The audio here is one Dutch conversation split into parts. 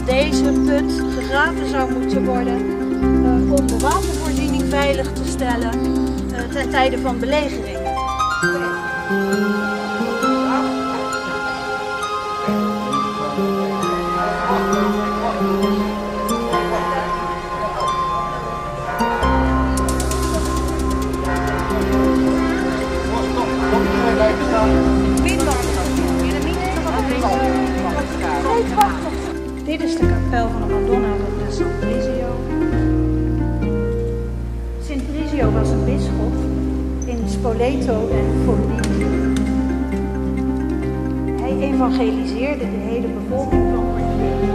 dat deze put gegraven zou moeten worden om de watervoorziening veilig te stellen ten tijde van belegeringen. Dit is de kapel van de Madonna de San Brizio. Sint Brizio was een bisschop in Spoleto en Foligno. Hij evangeliseerde de hele bevolking van Martinique.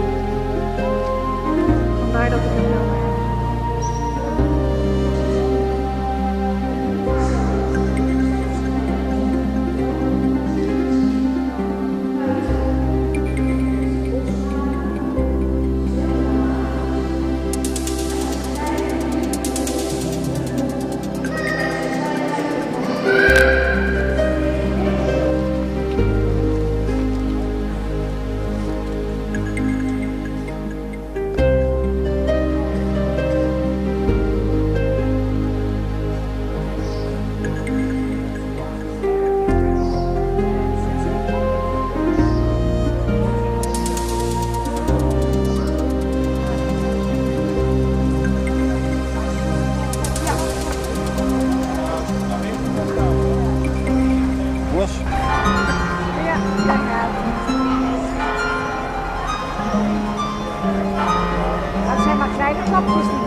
Vandaar dat ik hem wel heb. Dat zijn maar kleine klapjes die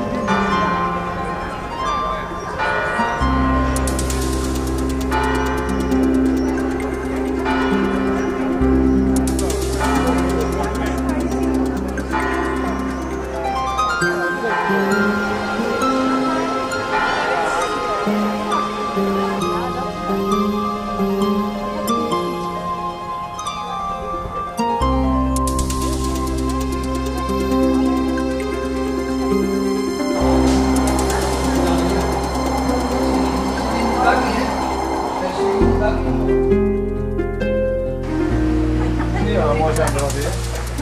Ja, mooi zijn we dan weer.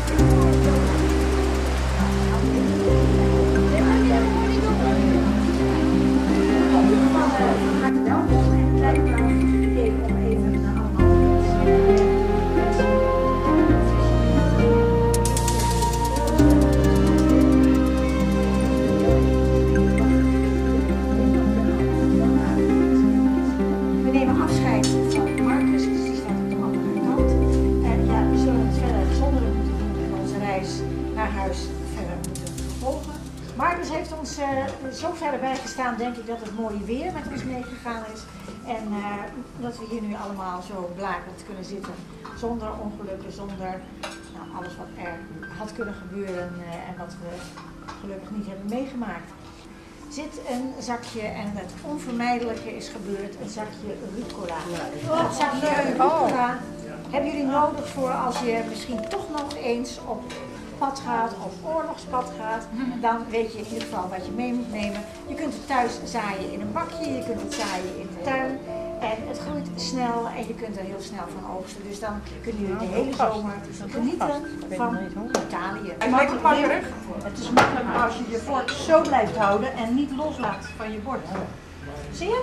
We nemen afscheid van Marcus, die staat op de andere kant. En ja, we zullen het verder zonder moeten doen en onze reis naar huis verder moeten vervolgen. Marcus heeft ons zo verder bijgestaan, denk ik, dat het mooie weer met ons meegegaan is. En dat we hier nu allemaal zo blakend kunnen zitten, zonder ongelukken, zonder alles wat er had kunnen gebeuren en wat we gelukkig niet hebben meegemaakt. Zit een zakje en het onvermijdelijke is gebeurd, een zakje rucola. Dat zakje rucola hebben jullie nodig voor als je misschien toch nog eens op pad gaat of oorlogspad gaat. Dan weet je in ieder geval wat je mee moet nemen. Je kunt het thuis zaaien in een bakje, je kunt het zaaien in de tuin. En het groeit snel en je kunt er heel snel van oogsten. Dus dan kunnen jullie de hele zomer genieten van Italië. Hij is lekker pakkerig. Het is makkelijk als je je vork zo blijft houden en niet loslaat van je bord. Zie je?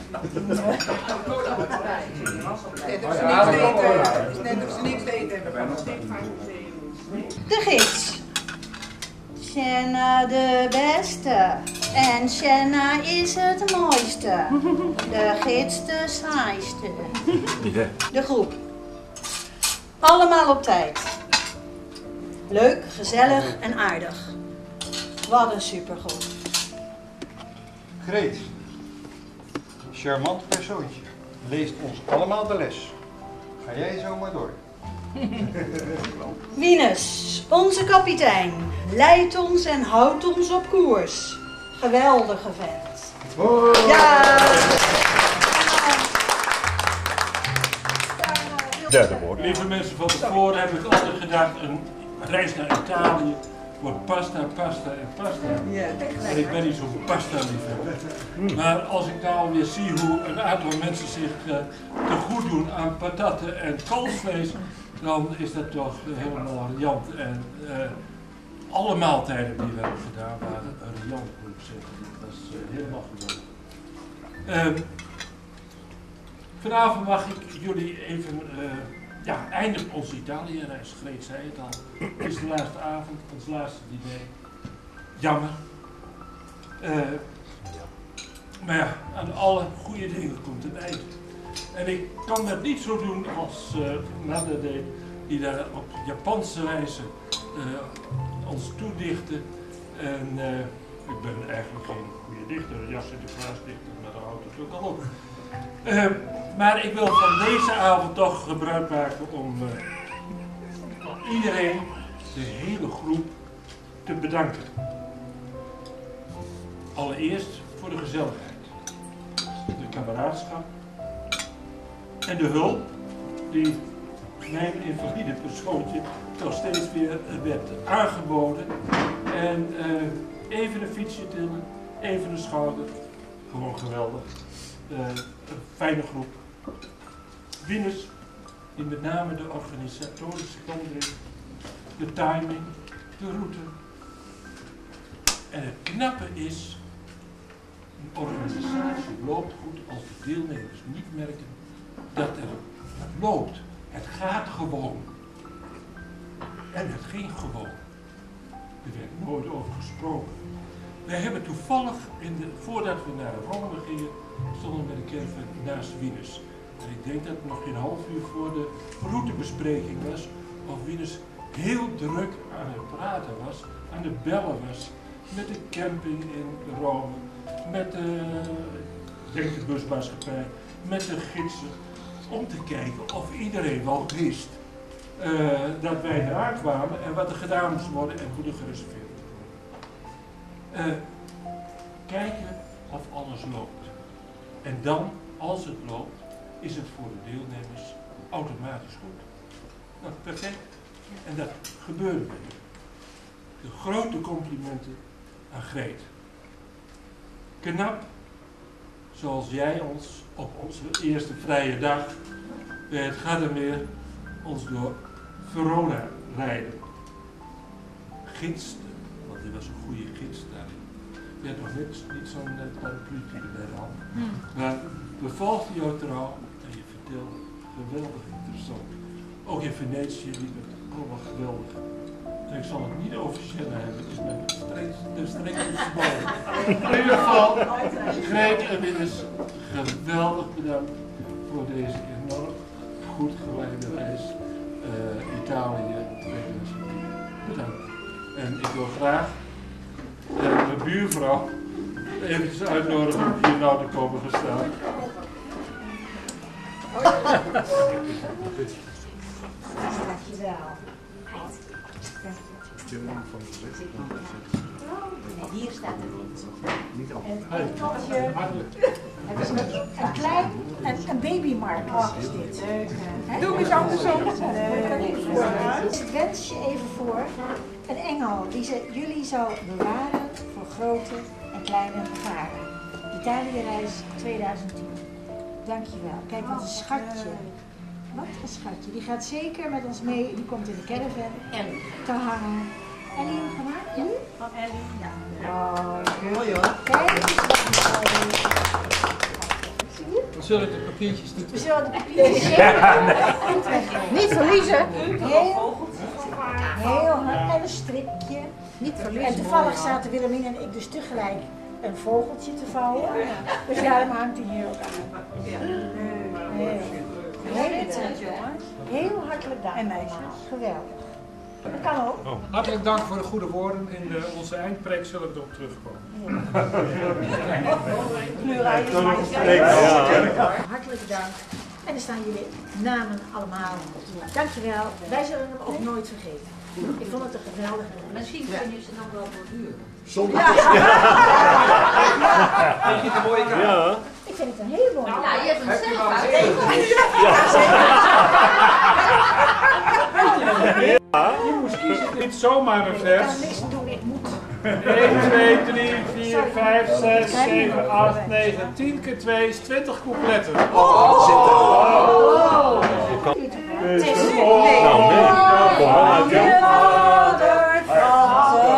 Het is net of ze niks te eten hebben. De gids. Sjenna de beste en Sjenna is het mooiste. De gids de saaiste. De groep. Allemaal op tijd. Leuk, gezellig en aardig. Wat een supergroep. Greet, charmant persoontje, leest ons allemaal de les. Ga jij zo maar door. Wienus, onze kapitein, leidt ons en houdt ons op koers. Geweldige vent. Ja! Derde woord. Lieve mensen, van tevoren heb ik altijd gedacht, een reis naar Italië wordt pasta, pasta en pasta. En ik ben niet zo'n pasta liefhebber. Maar als ik nou weer zie hoe een aantal mensen zich te goed doen aan patatten en kalfsvlees, dan is dat toch helemaal riant. En alle maaltijden die we hebben gedaan waren riant, moet ik zeggen. Dat was helemaal geweldig. Vanavond mag ik jullie even, eindigt onze Italië-reis. Greet zei het al. Het is de laatste avond, ons laatste diner. Jammer. Maar ja, aan alle goede dingen komt een eind. En ik kan dat niet zo doen als Nada deed, die daar op Japanse wijze ons toedichtte. En ik ben eigenlijk geen goede dichter, Jas Sinterklaas dichter, maar daar houdt het ook al op. Maar ik wil van deze avond toch gebruik maken om iedereen, de hele groep, te bedanken. Allereerst voor de gezelligheid, de kameraadschap en de hulp die mijn invalide persoontje toch steeds weer werd aangeboden. En even een fietsje tillen, even een schouder, gewoon geweldig. Een fijne groep. Wieners, die met name de organisatorische kant brengen, de timing, de route. En het knappe is, een organisatie loopt goed als de deelnemers niet merken dat het loopt. Het gaat gewoon. En het ging gewoon. Er werd nooit over gesproken. Wij hebben toevallig, voordat we naar Rome gingen, stonden we met de caravan naast Wieners. En ik denk dat het nog geen half uur voor de routebespreking was, of Wieners heel druk aan het praten was, aan het bellen was, met de camping in Rome, met de busmaatschappij, met de gidsen, om te kijken of iedereen wel wist dat wij eraan kwamen en wat er gedaan moest worden en hoe er gereserveerd moest worden. Kijken of alles loopt. En dan, als het loopt, is het voor de deelnemers automatisch goed. Nou, perfect. En dat gebeurde bij u. De grote complimenten aan Greet. Knap, zoals jij ons op onze eerste vrije dag bij het Gardermeer ons door Verona rijden. Gidste, want die was een goede gids daarin. Je had nog niet zo'n parapluutje bij de hand. Maar bevolgde jou trouw en je vertelde geweldig interessant. Ook in Venetië liep het allemaal geweldig. En ik zal het niet officieel hebben, het is met de strengste verboden. In ieder geval, Greet en Wieners, geweldig bedankt voor deze enorm goed geleide reis Italië 2010. Bedankt. En ik wil graag mijn buurvrouw eventjes uitnodigen om hier nou te komen gestaan. Dankjewel. Hier staat het een babymarkt is dit. Doe eens andersom. Ik wens je even voor een engel die jullie zal bewaren voor grote en kleine gevaren. Italië-reis 2010. Dankjewel. Kijk, wat een schatje. Wat een schatje. Die gaat zeker met ons mee. Die komt in de caravan. Ellie. Te hangen. Ellie hem gemaakt? Ja. Van Ellie? Ja. Oh, mooi hoor. Kijk eens wat mooi. We zullen de papiertjes niet We zullen de papiertjes goed wegleggen. Niet verliezen. Heel hard. En een strikje. Niet verliezen. En toevallig zaten Willemien en ik dus tegelijk een vogeltje te vouwen. Dus daarom hangt hij hier ook aan. Heel hartelijk dank. En meisjes. Geweldig. Dat kan ook. Hartelijk dank voor de goede woorden. In onze eindpreek zullen we erop terugkomen. Hartelijk dank. En dan staan jullie namen allemaal. Dankjewel. Wij zullen hem ook nooit vergeten. Ik vond het een geweldige reis. Misschien kun je ze dan wel borduren. Zonder. Vind je het een mooie kaart? Ja. Ik vind het een hele mooie. Ja, je hebt hem zelf uit. Je moest kiezen. Niet zomaar een Ik vers. kan niks doen, ik moet. 1, 2, 3, 4, 5, 6, 7, 8, 9, 10 keer 2 is 20 coupletten. Het is Nou, kom maar.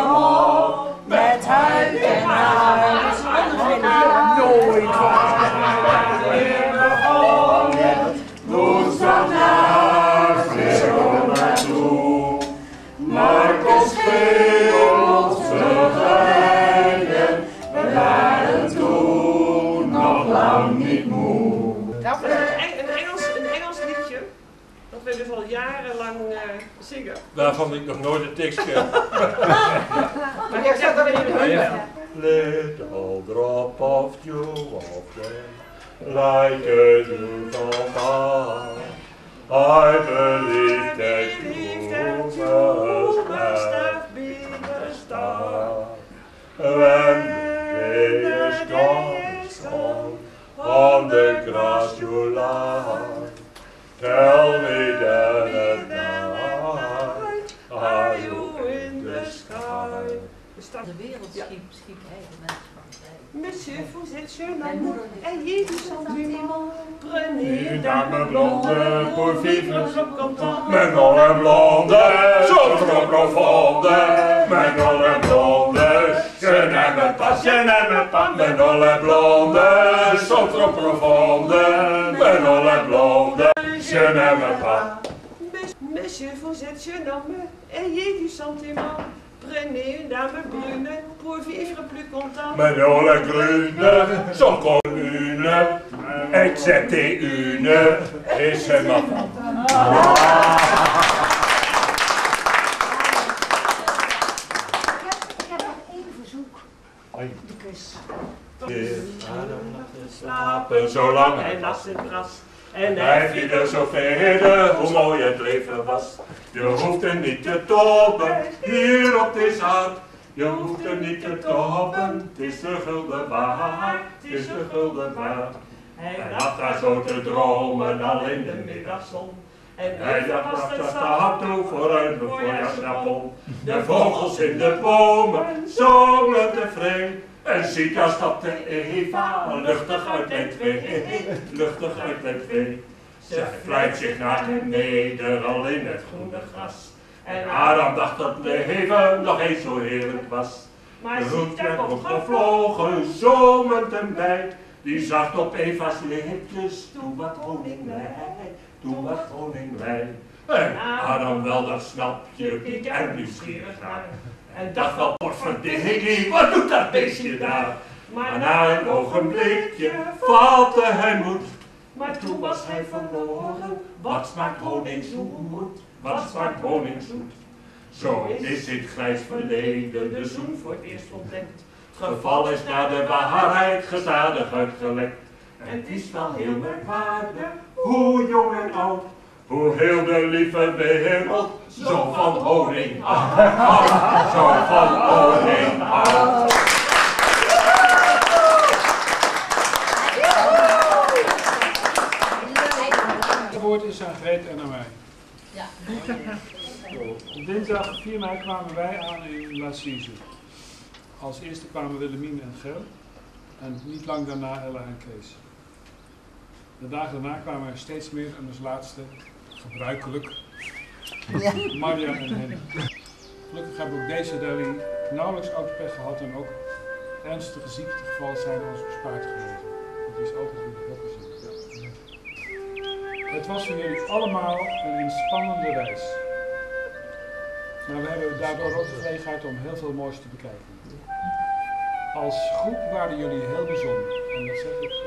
dat we dus al jarenlang zingen. Waarvan ik nog nooit de tekst ken. Maar jij zat er in de heuvel. Little drop of dew of rain, like a dew from God. I believe that you must have been a star. When the day is gone, on the grass you lie. Tell me then at night, are you in the sky? De wereld schiep hele mensen van tijd. Monsieur, vous êtes jeune amour, ayez du sentiment. Prenez une dame blonde pour vivre content. Maintenant la blonde, sont trop profonde. Maintenant la blonde, je n'aime pas, je n'aime pas. Maintenant la blonde, sont trop profonde. Maintenant la blonde, je n'aime pas. Monsieur, vous êtes jeune homme, ayez du sentiment. Prenez une dame brune pour vivre plus content. Maintenant la grune, sont communes, excepté une, et c'est ma femme. Ik heb nog één verzoek. De kus. Slapen zolang hij naast het gras. En hij vierde zo verder hoe mooi het leven was. Je hoeft er niet te toppen, hier op deze aard. Je hoeft er niet te toppen, het is de gulden waard, het is de gulden waard. Hij lag daar zo te dromen, al in de middagzon. En hij dacht dat staat toe voor een voorjaarsjapon. De vogels in de bomen zongen tevreden. En Sita stapte Eva luchtig uit het wee, luchtig uit het wee. Ze vlijt zich naar beneden al in het groene gras. En Adam dacht dat leven nog eens zo heerlijk was. Maar Sita komt gevlogen, zomend en bij. Die zag op Eva's lipjes, doe wat honing mij, doe wat honing mij. En Adam wel dat snapje, keek er nieuwsgierig naar. En dacht wel, potverdikkie, wat doet dat beestje daar? Maar na een ogenblikje vatte hij moed. Maar toen was hij verloren, wat smaakt honing zoet, wat smaakt honing zoet. Zo is in het grijs verleden de zoen voor het eerst ontdekt. Het geval is naar de waarheid gestadig uitgelekt. En het is wel heel merkwaardig, hoe jong en oud, hoe heel de lieve wereld zo van honing houdt, zo van honing houdt. Het woord is aan Greet en aan mij. Ja. Op dinsdag 4 mei kwamen wij aan in L'Assise. Als eerste kwamen Willemien en Ger. En niet lang daarna Ella en Kees. De dagen daarna kwamen er steeds meer en als laatste, gebruikelijk, Marja en Henny. Gelukkig hebben we ook deze rally nauwelijks autopech gehad en ook ernstige ziektegevallen zijn ons bespaard gebleven. Het is altijd weer de bokken zien. Het was voor jullie allemaal een inspannende reis. Maar we hebben daardoor ook de gelegenheid om heel veel moois te bekijken. Als groep waren jullie heel bijzonder. En dat zeg ik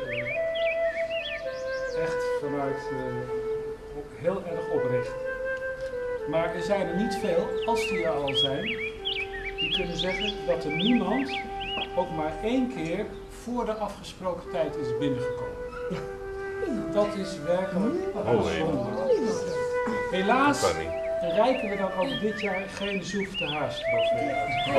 echt vanuit heel erg oprecht. Maar er zijn er niet veel, als die er al zijn, die kunnen zeggen dat er niemand ook maar 1 keer voor de afgesproken tijd is binnengekomen. Dat is werkelijk bijzonder. Helaas reiken we dan ook dit jaar geen Zoef de Haas-trofee uit.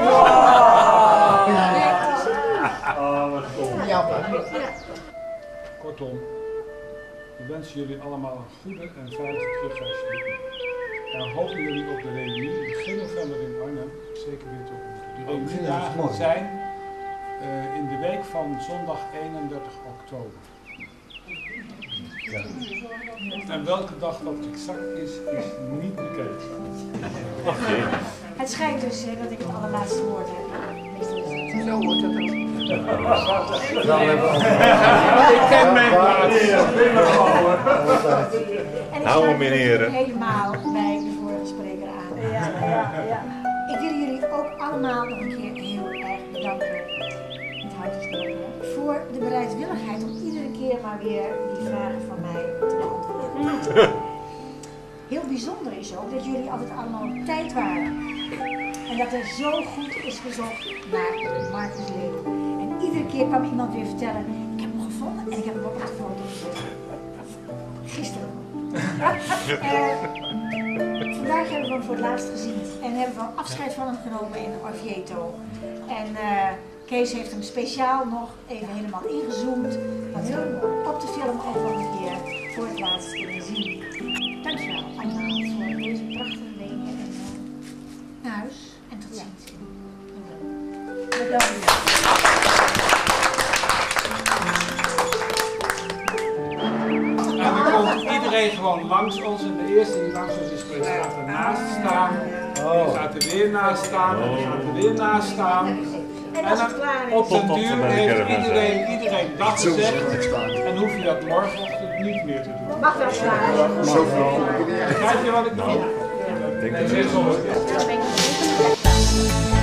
Kortom, we wensen jullie allemaal een goede en veilige terugreis toe. En hopen jullie op de reunie begin november in Arnhem zeker weer te ontmoeten. De reuniedagen zijn in de week van zondag 31 oktober. Ja. En welke dag dat exact is niet bekend. Het schijnt dus dat ik het allerlaatste woord heb. Zo wordt dat ook. Ik ken mijn plaats. En ik sluit me helemaal bij de vorige spreker aan. Ik wil jullie ook allemaal nog een keer heel erg bedanken. Het hart is nog voor de bereidwilligheid om iedere keer maar weer die vragen van mij te beantwoorden. heel bijzonder is ook dat jullie altijd allemaal op tijd waren. En dat er zo goed is gezocht naar Marcus Leeuw. En iedere keer kwam iemand weer vertellen, ik heb hem gevonden en ik heb hem ook op de foto gezet. Gisteren. Vandaag hebben we hem voor het laatst gezien en hebben we afscheid van hem genomen in Orvieto. En Kees heeft hem speciaal nog even helemaal ingezoomd, wat we op de film ook nog een keer voor het laatst kunnen zien. Dankjewel allemaal voor deze prachtige dingen en naar huis en tot ziens. Bedankt. En dan komt iedereen gewoon langs ons en de eerste die langs ons is geweest gaat ernaast staan. Die gaat er weer naast staan en die gaat er weer naast staan. En als het klaar is. Op den duur heeft iedereen dag gezegd en hoef je dat morgenochtend niet meer te doen. Mag wel klaar. Begrijp je wat ik bedoel? Denk Nee, zeg zo. Dan ben ik